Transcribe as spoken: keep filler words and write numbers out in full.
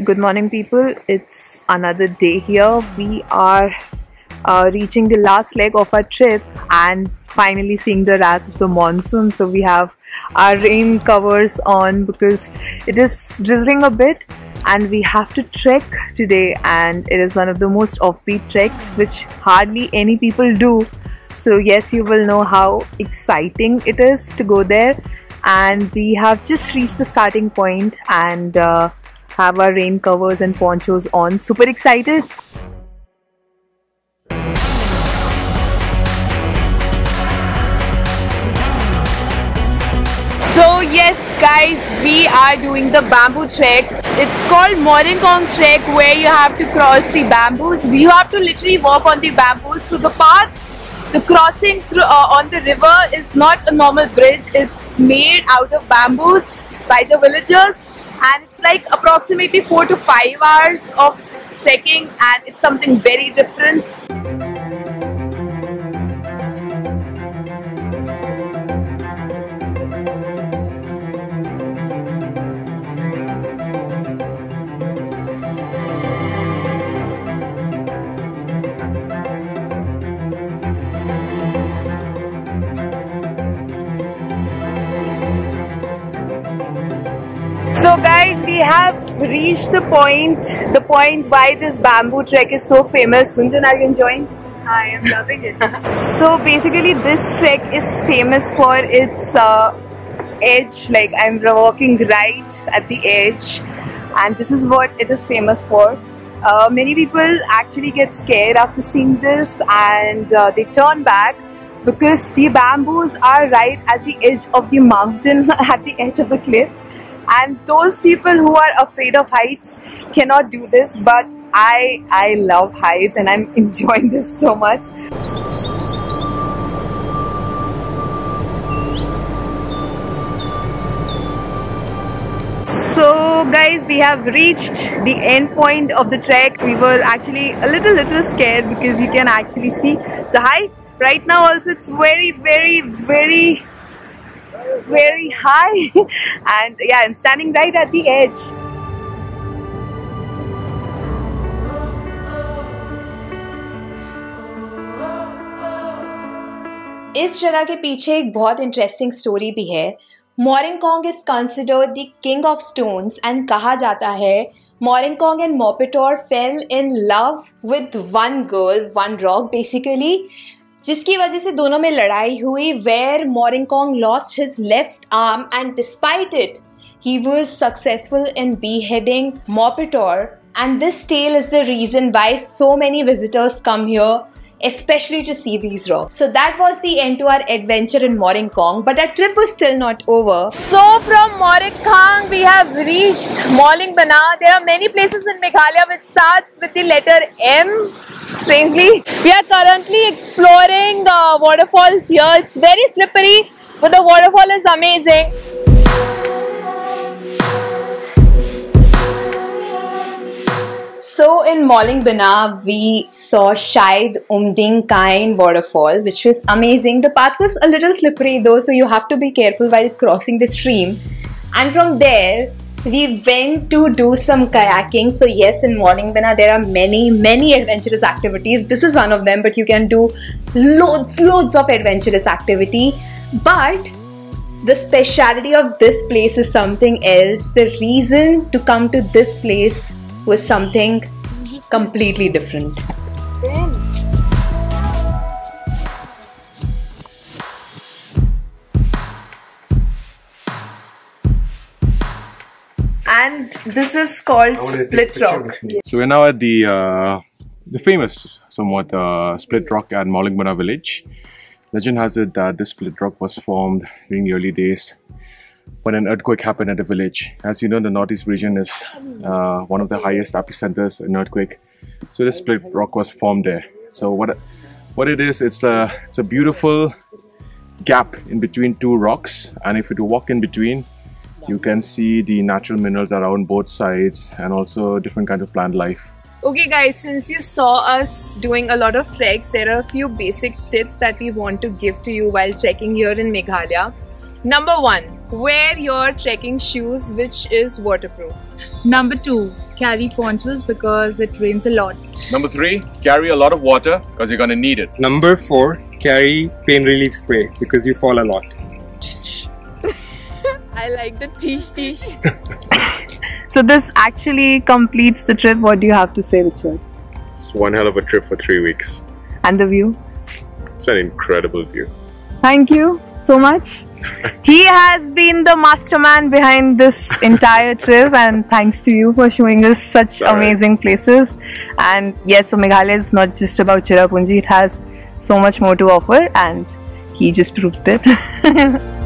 Good morning, people. It's another day here. We are uh, reaching the last leg of our trip and finally seeing the wrath of the monsoon. So we have our rain covers on because it is drizzling a bit and we have to trek today, and it is one of the most offbeat treks which hardly any people do. So yes, you will know how exciting it is to go there, and we have just reached the starting point and uh, have our rain covers and ponchos on. Super excited. So yes guys, we are doing the bamboo trek. It's called Mawlynghkhang Trek, where you have to cross the bamboos. You have to literally walk on the bamboos. So the path, the crossing through uh, on the river is not a normal bridge. It's made out of bamboos by the villagers, and it's like approximately four to five hours of trekking, and it's something very different. So guys, we have reached the point, the point why this bamboo trek is so famous. Gunjan, are you enjoying? I am loving it. So basically this trek is famous for its uh, edge, like I'm walking right at the edge, and this is what it is famous for. Uh, many people actually get scared after seeing this, and uh, they turn back because the bamboos are right at the edge of the mountain, at the edge of the cliff. And those people who are afraid of heights cannot do this, but I I love heights and I'm enjoying this so much. So guys, we have reached the end point of the trek. We were actually a little little scared because you can actually see the height. Right now also it's very very very very high and yeah, I'm standing right at the edge. इस जगह के पीछे एक बहुत interesting story भी है. Mawryngkhang is considered the king of stones, and कहा जाता है Mawryngkhang and Mawpetor fell in love with one girl, one rock basically, जिसकी वजह से दोनों में लड़ाई हुई, where Mawryngkhang lost his left arm, and despite it he was successful in beheading Mawpetor, and this tale is the reason why so many visitors come here, especially to see these rocks. So that was the end to our adventure in Mawryngkhang, but our trip was still not over. So from Mawryngkhang we have reached Mawlyngbna. There are many places in Meghalaya which starts with the letter M. Strangely, we are currently exploring uh, waterfalls here. It's very slippery, but the waterfall is amazing. So in Mawlyngbna, we saw Shahid Umding Kain waterfall, which was amazing. The path was a little slippery though, so you have to be careful while crossing the stream. And from there, we went to do some kayaking. So yes, in Mawlyngbna there are many many adventurous activities. This is one of them, but you can do loads loads of adventurous activity. But the speciality of this place is something else. The reason to come to this place was something completely different. And this is called Split Rock. So we're now at the uh, the famous, somewhat uh, Split Rock at Mawlyngbna village. Legend has it that this Split Rock was formed during the early days when an earthquake happened at the village. As you know, the northeast region is uh, one of the highest epicenters in earthquake. So this Split Rock was formed there. So what what it is, it's a it's a beautiful gap in between two rocks, and if you to walk in between, you can see the natural minerals around both sides and also different kinds of plant life. Okay guys, since you saw us doing a lot of treks, there are a few basic tips that we want to give to you while trekking here in Meghalaya. Number one, wear your trekking shoes which is waterproof. Number two, carry ponchos because it rains a lot. Number three, carry a lot of water because you're gonna need it. Number four, carry pain relief spray because you fall a lot. I like the tish tish. So this actually completes the trip. What do you have to say, Richard? It's one hell of a trip for three weeks. And the view? It's an incredible view. Thank you so much. He has been the mastermind behind this entire trip, and thanks to you for showing us such All right. amazing places. And yes, so Meghalaya is not just about Cherrapunji, it has so much more to offer, and he just proved it.